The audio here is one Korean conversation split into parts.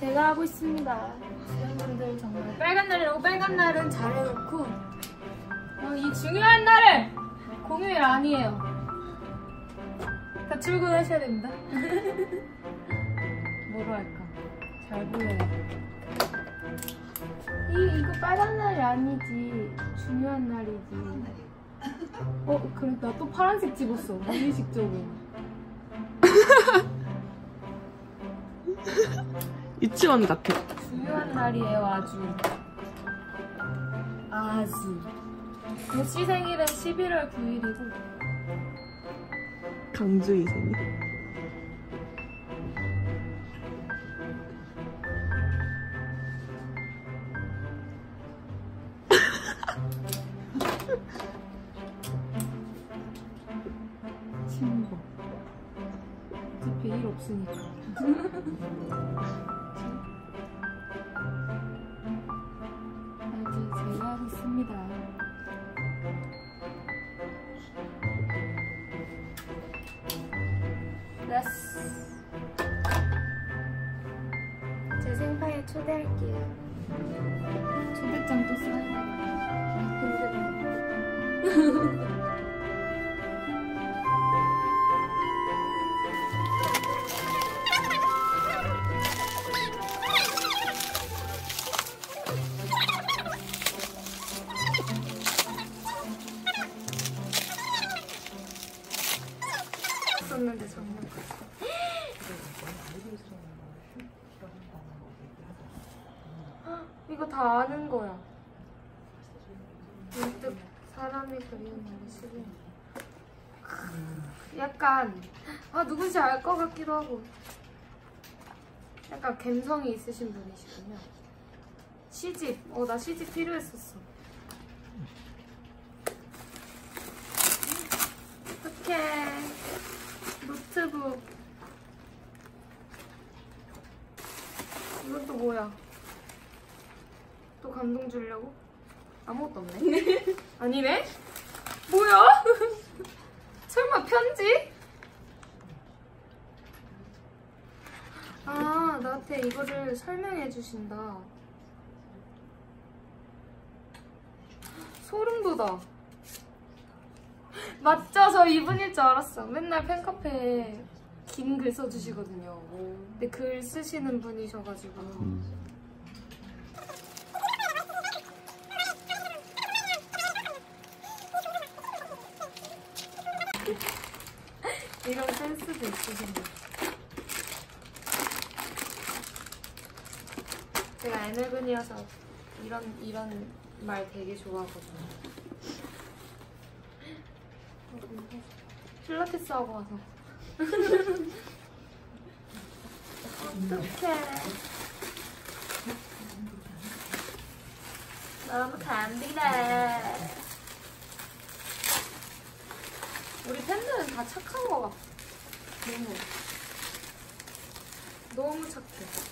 제가 하고 있습니다. 지원분들 정말 빨간 날이라고 빨간 날은 잘해놓고 이 중요한 날을 공휴일 아니에요. 다 출근하셔야 됩니다. 뭐로 할까? 잘 보여요. 이거 빨간 날이 아니지. 중요한 날이지. 그럼 나 또 파란색 집었어. 무의식적으로. 유치원 같아. 중요한 날이에요, 아주. 도씨 생일은 11월 9일이고 강주희 생일. 친구. 어차피 일 없으니까. 아주 제가 하고 있습니다. 제 생파에 초대할게요. 초대장 또 써야 돼. 썼는데 정말 이거 다 아는 거야. 문득 사람이 그리운 날이 싫어. 약간 누군지 알 것 같기도 하고. 약간 감성이 있으신 분이시군요. 시집. 나 시집 필요했었어. 어떡해. 노트북. 이건 또 뭐야? 또 감동 주려고? 아무것도 없네? 아니네? 뭐야? 설마 편지? 나한테 이거를 설명해 주신다. 소름 돋아. 맞죠? 저 이분일 줄 알았어. 맨날 팬카페에 긴 글 써주시거든요. 근데 글 쓰시는 분이셔가지고. 이런 센스도 있으신데. 제가 애늙은이어서 이런 말 되게 좋아하거든요. 필라테스 하고 와서. 어떡해. 너무 감비네. 우리 팬들은 다 착한 거 같아. 너무 착해.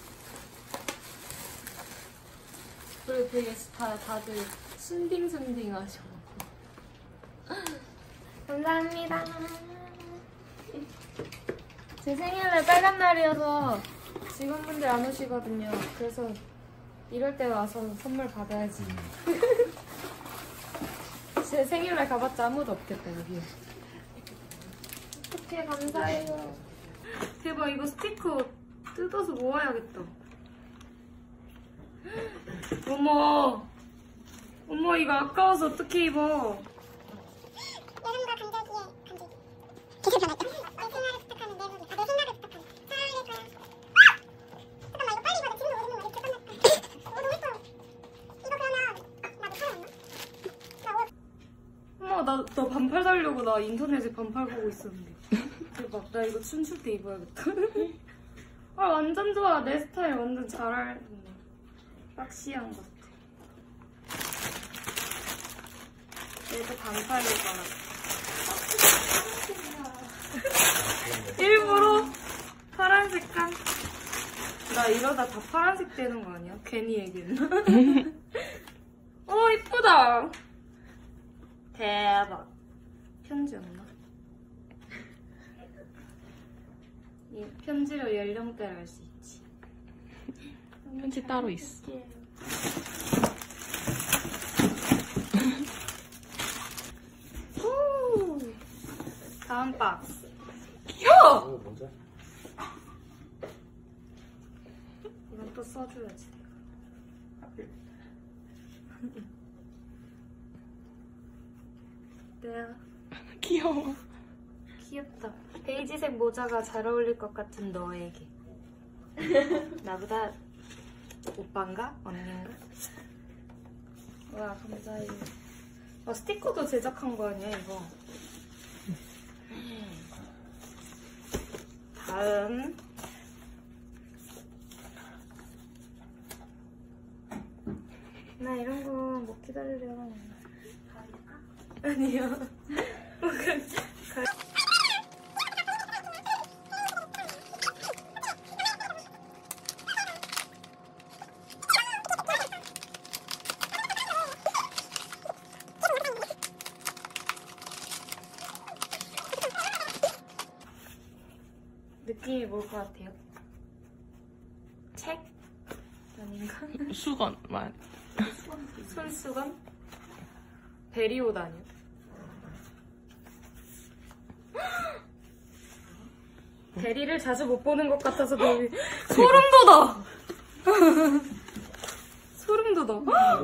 그리고 되게 다들 순딩순딩하셔. 감사합니다. 제 생일날 빨간 날이어서 직원분들 안 오시거든요. 그래서 이럴 때 와서 선물 받아야지. 제 생일날 가봤자 아무도 없겠다, 여기. 어떡해, 감사해요. 대박, 이거 스티커 뜯어서 모아야겠다. 어머, 이거 아까워서 어떻게 입어? 여름과 감자기에 감자기. 되게 변했다. 내 생활을 부탁하는 내 소리. 내 생활을 부탁하는. 사랑할 거야. 잠깐만, 이거 빨리 입어. 나 지금도 못 입는 거 이렇게 끝났다. 너무 예뻐. 이거 그러면 나 못하지 않나? 어머, 나 반팔 살려고 나 인터넷에 반팔 보고 있었는데. 대박, 나 이거 춤출 때 입어야겠다. 완전 좋아. 내 스타일 완전 잘 알겠네. 박시양 같아. 얘도 반팔을 입어라. 일부러 파란 색깔. 나 이러다 다 파란색 되는 거 아니야? 괜히 얘기했나? 이쁘다. 대박. 편지였나? 이 편지로 연령대를 알 수 있지. 편지 따로 있어. 후. 다음 박스. 귀여워! 이건 또 써줘야지. 네. 귀여워. 귀엽다. 베이지색 모자가 잘 어울릴 것 같은 너에게. 나보다 오빠인가? 언니인가? 와, 감사해요. 스티커도 제작한 거 아니야, 이거? 다음. 나 이런 거 못 기다려. 아니요. 느낌이 뭘 것 같아요? 책? 아닌가? 수건 말. 손수건? 베리옷 아니야? 베리를 자주 못 보는 것 같아서 너무 소름 돋아! 소름 돋아.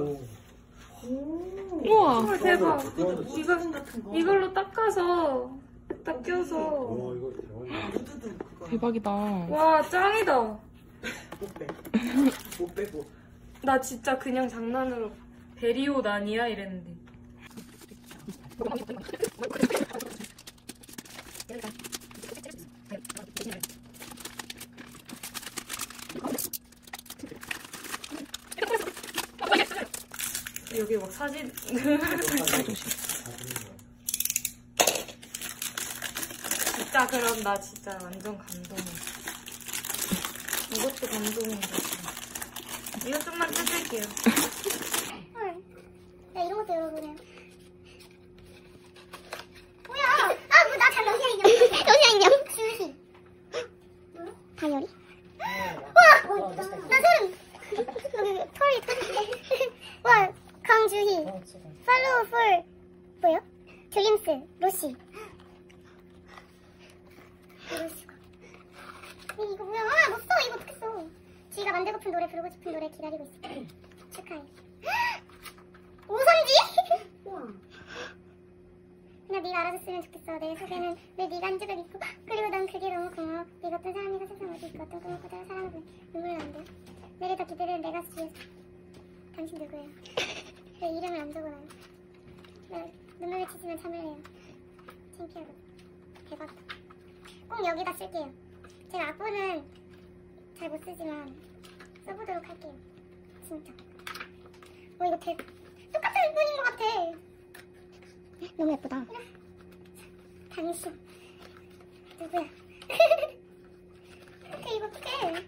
우와. 헐, 대박. 이걸로 닦아서 딱 껴서. 대박이다. 와, 짱이다. 나 진짜 그냥 장난으로 베리옷 아니야? 이랬는데. 여기 막 사진. 진짜 그럼 나 진짜 완전 감동해. 이것도 감동인데. 이거 좀만 뜯을게요. 헐. 나 이런 것도 열어보네요. 뭐야? 아, 뭐 나 잘 러시아 인형. 러시아 인형. 주시. 다이어리? 와! 나 소름. 여기 털이 털이. 와, 강주희. 팔로우 폴. 뭐요? 드림스. 로시. 로시가. 이거 뭐야? 아, 못 써. 이거 어떻게 써? 지가 만들고픈 노래 부르고 싶은 노래 기다리고 있어. 축하해. 오선지? 우와. 그냥 네가 알아줬으면 좋겠어. 내 속에는 늘 네가 한 적을 있고, 그리고 난 그게 너무 고마워. 네 같은 사람이가 세상 어디 있고 어떤 꿈을 꾸다가 사랑하고 눈물이 난대. 내게 더 기대는 내가 위해서. 당신 누구예요? 내 이름을 안 적어놔요. 눈물을 치지면 참을래요. 창피하고. 대박. 꼭 여기다 쓸게요. 제가 악보는 잘 못 쓰지만 써보도록 할게요. 진짜. 이거 똑같은 분인 것 같아. 너무 예쁘다. 당신 누구야? 어떡해, 이거 어떡해.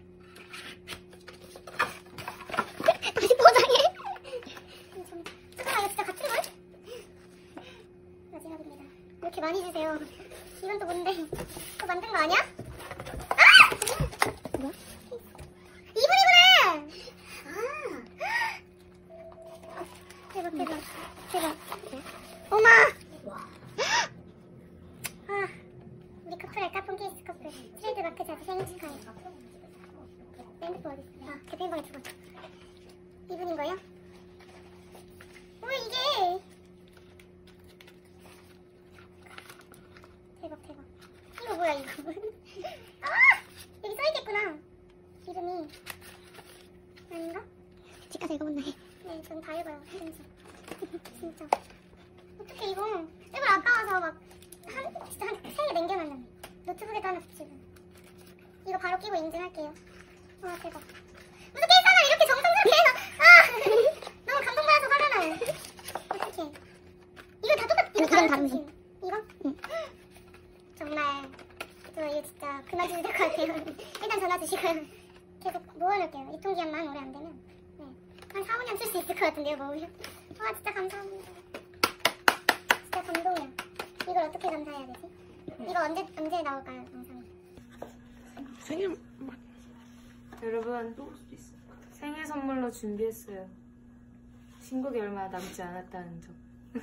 다시 포장해. 잠깐만, 이거 진짜 같은 걸? 마지막입니다. 왜 이렇게 많이 주세요? 이건 또 뭔데? 또 만든 거 아니야? 아! 뭐야? 이분이구나! 대박, 대박, 대박. 어마! 아, 우리 커플 까폰 케이스 커플. 트레이드 마크 자주 생일 축하해. 핸드폰 어디 있어? 아, 개편방에 두고. 이분인 거예요? 이게? 대박, 대박. 이거 뭐야, 이거? 아! 여기 써있겠구나. 이름이. 아닌가? 집 가서 읽어본다 해. 네, 전 다 읽어요. 진짜. 진짜. 어떡해, 이거. 일본 아까워서 막, 진짜 한 3개 남겨놨네. 노트북에도 하나 붙이고. 이거 바로 끼고 인증할게요. 와, 대박. 무슨 케이스하나 이렇게 정성스럽게 해서, 아! 너무 감동받아서 화가 나요. 어떡해. 이거 다 똑같, 이거 다른 거. 이거? 응. 정말, 저 이거 진짜 그만 주셔야 될 것 같아요. 일단 전화 주시고요. 계속 모아놓을게요. 유통기한만 오래 안 되면. 네. 한 4, 5년 쓸 수 있을 것 같은데요, 모으면. 와, 진짜 감사합니다. 진짜 감동이야. 이걸 어떻게 감사해야 되지? 이거 언제 나올까요, 영상이? 생일 여러분, 생일 선물로 준비했어요. 신곡이 얼마 남지 않았다는 점.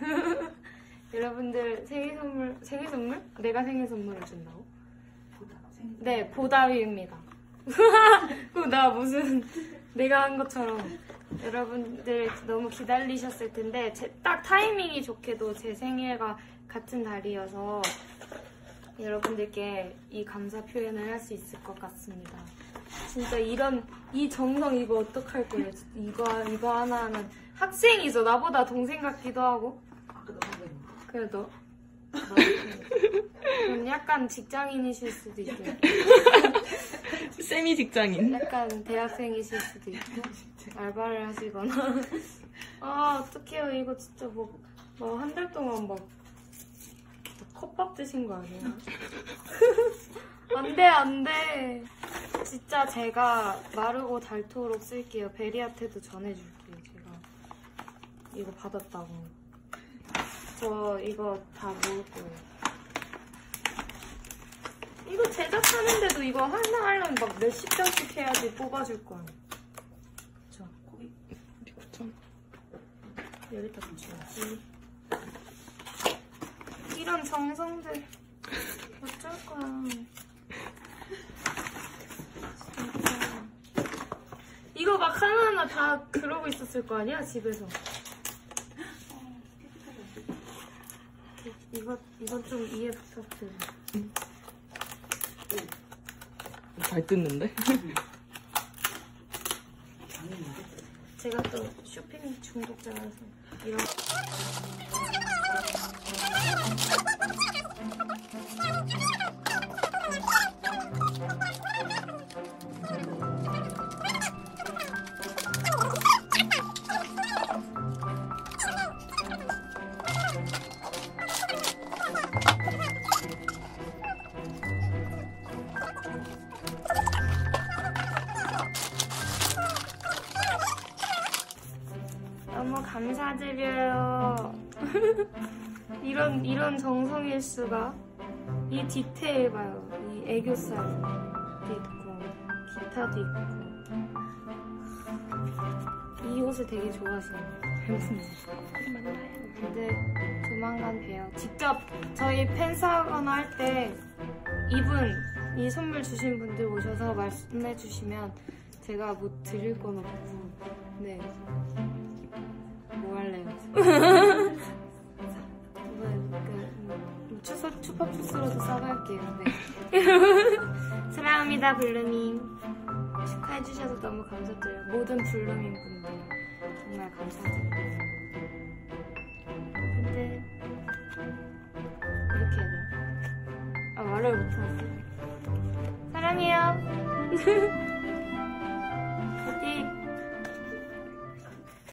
여러분들 생일 선물? 내가 생일 선물을 준다고? 네, 보다위입니다. 나 무슨 내가 한 것처럼. 여러분들 너무 기다리셨을 텐데 딱 타이밍이 좋게도 제 생일과 같은 달이어서 여러분들께 이 감사 표현을 할 수 있을 것 같습니다. 진짜 이 정성 이거 어떡할 거예요? 이거 하나하면 학생이죠. 나보다 동생 같기도 하고. 그래 너? 그럼 약간 직장인이실 수도 있고. 세미 직장인. 약간 대학생이실 수도 있고. 알바를 하시거나. 아 어떡해요. 이거 진짜 뭐 한 달 동안 막 컵밥 드신 거 아니에요? 안 돼. 진짜 제가 마르고 닳도록 쓸게요. 베리한테도 전해줄게요. 제가 이거 받았다고. 저 이거 다 모을 거예요. 이거 제작하는데도 이거 하나 하려면 막 몇십 장씩 해야지 뽑아줄 거야. 그쵸? 9,000. 여기다 붙여야지. 이런 정성들 어쩔 거야. 진짜. 이거 막 하나하나 다 그러고 있었을 거 아니야 집에서. 이건 좀 이해 부탁드려. 잘 뜯는데? 제가 또 쇼핑 중독자라서 이런. 너무 감사드려요. 이런 정성일 수가. 이 디테일 봐요. 이 애교살도 있고 기타도 있고. 이 옷을 되게 좋아하시네요. 근데 조만간 봬요. 직접 저희 팬사하거나 할 때 이 선물 주신 분들 오셔서 말씀해 주시면 제가 뭐 드릴 건 없고. 네. 뭐 할래요? 추파추스로도 싸갈게요. 네. 사랑합니다, 블루밍. 축하해주셔서 너무 감사드려요. 모든 블루밍 분들 정말 감사드려요. 근데 이렇게 해야 돼요? 아, 말을 못하겠어요. 사랑해요.